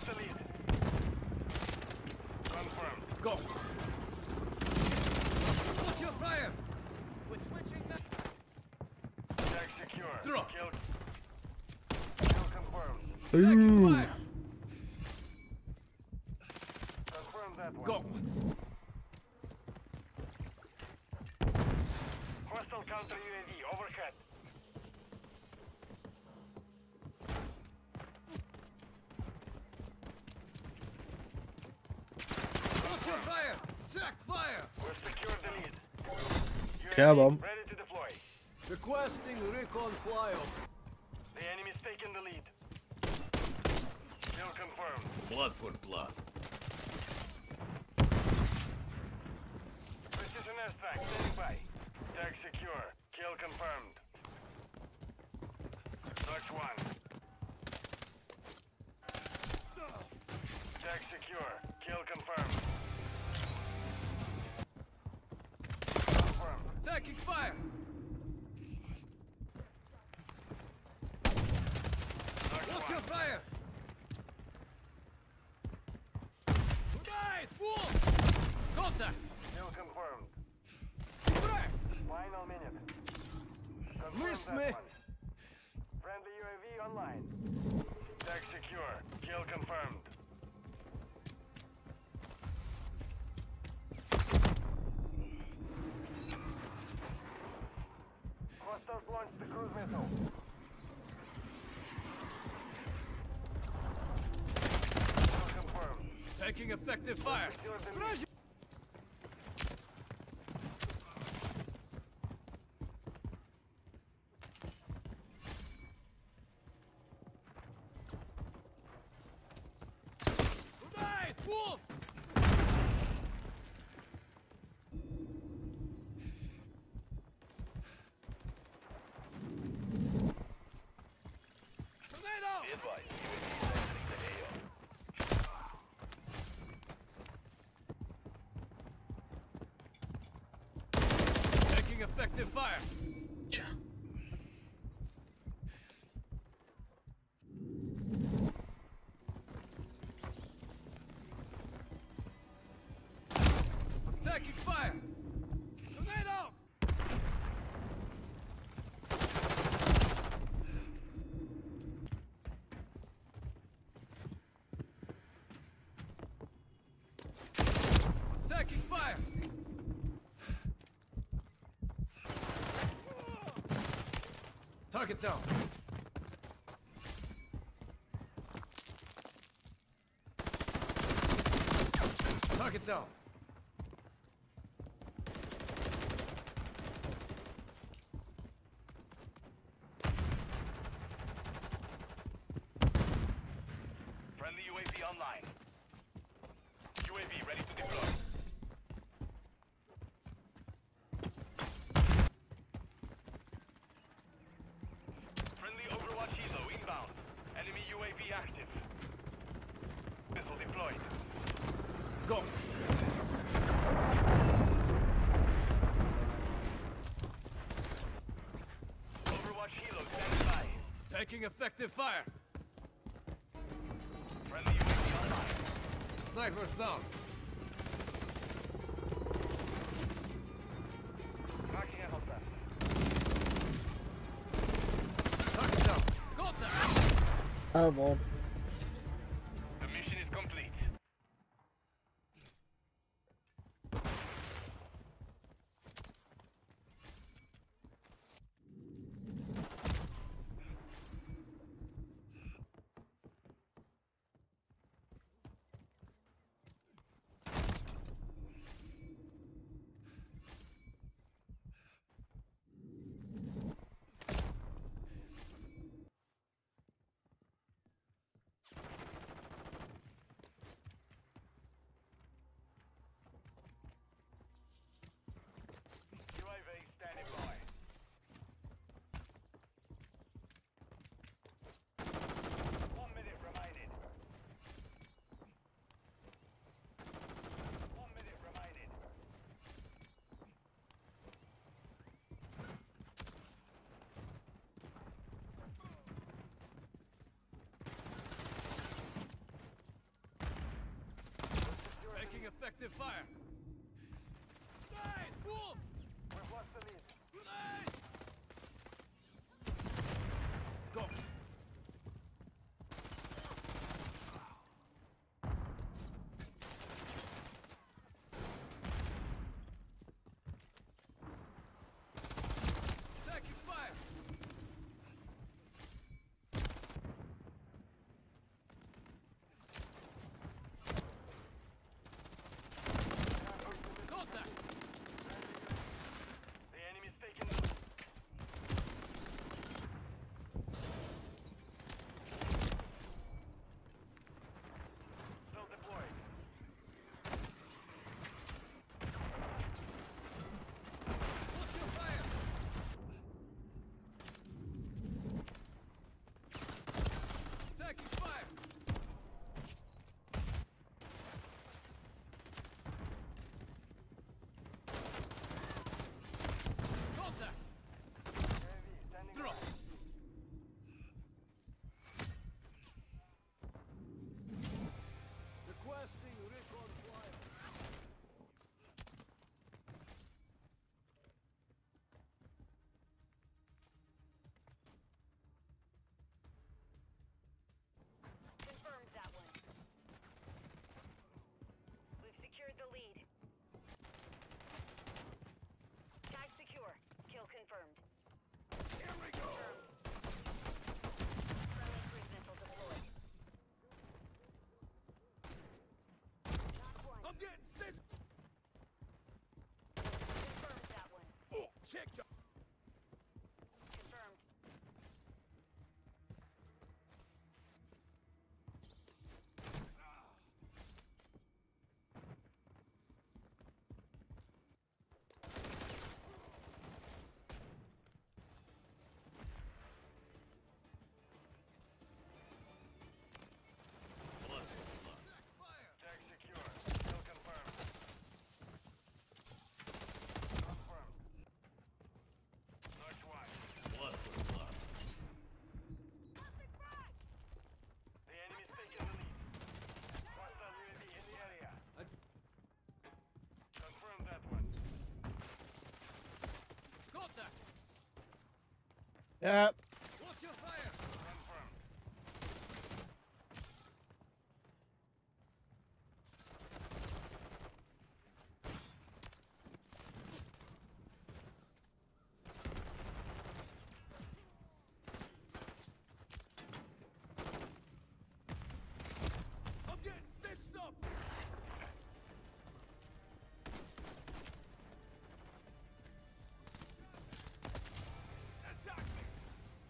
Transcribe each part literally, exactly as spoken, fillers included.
the lead. Confirmed. Go. What's your fire? We're switching now. Tag secure. Throw. Kill. Kill confirmed. Taking fire. Confirm that one. Go. Hostile counter U A V overhead. What's your fire? Jack fire. We've secured the lead. U A V Tamam. ready to deploy. Requesting recon flyover. The enemy's taken the lead. Kill confirmed. Blood for blood. Precision airstrike standing by. Tag secure. Kill confirmed. Touch one. Tag secure. Kill confirmed. Confirmed. Taking fire. Touch What's your one. fire? Tonight, wolf. Contact. Kill confirmed. Crack. Final minute. Confirm Missed that me. one. Friendly U A V online. Tag secure. Kill confirmed. Hostiles launched the cruise missile. Kill confirmed. Taking effective fire. Secure the lead. Pressure. Tonight, wolf. Tornado. Be advised, U A V is exiting the A O. Taking effective fire. Taking fire. Tornado. Taking fire. Target down. Target down. Friendly U A V online. U A V ready to deploy. Friendly Overwatch Helo inbound. Enemy U A V active. Missile deployed. Go. Overwatch Helo standing by. Taking effective fire. Friendly U A V online. Snipers down. Marking a hostile. Target down. Contact. Come on. The mission is complete. Effective fire! Grenade! Wolf! We've lost the lead. Grenade! Go! Taking fire! Contact! The enemy's taking the lead. Still deployed. What's your fire? Taking fire! Contact! U A V standing Drop! by. Requesting recon flyer. Confirmed that one. We've secured the lead. Tag secure. Kill confirmed. Here we go! Friendly cruise missile deployed. Knock one. I'm getting stitched! Confirmed that one. Oh, check your... Confirmed. Fire! Tag secure. Kill confirmed. Confirmed. Nice one. The enemy's taking the lead. Hostile U A V in the area. I... Confirm that one. Contact! Yep. What's your fire? Confirmed. I'm getting stitched up! Attack me!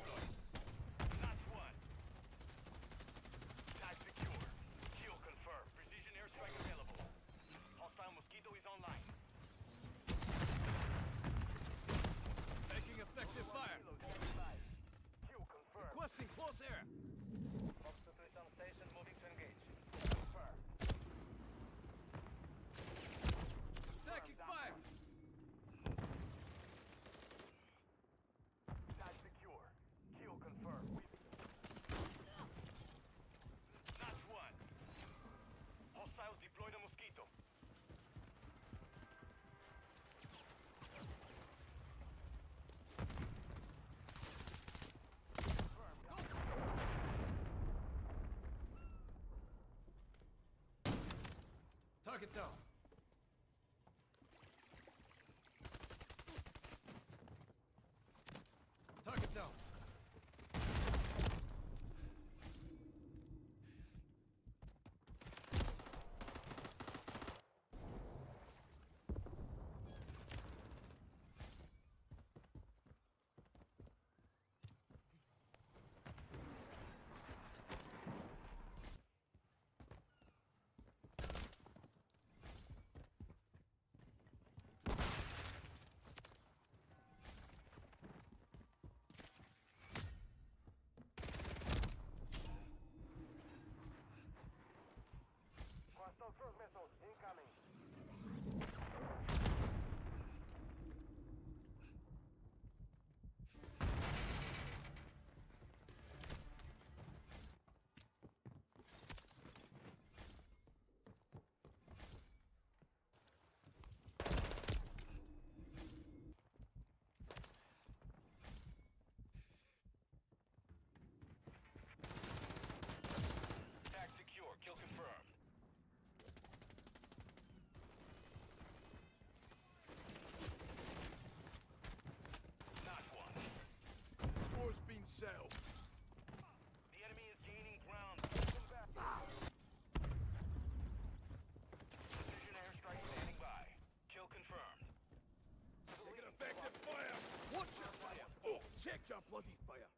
deployed. Not one. Tag secure. Kill confirmed. Precision airstrike available. Hostile Mosquito is online. Taking effective fire. Kill confirmed. Requesting close air. Substitution station moving to engage. Confirmed. Taking fire. Tag secure. Kill confirmed. Not one. Hostiles deployed a Mosquito. Target down. Target down. Hostile cruise missiles incoming. Tag secure. Kill confirmed. Not one. Swordsman cell. The enemy is gaining ground. Pull back. Precision airstrike standing by. Kill confirmed. Taking effective fire. Watch your fire. Oh, check your bloody fire.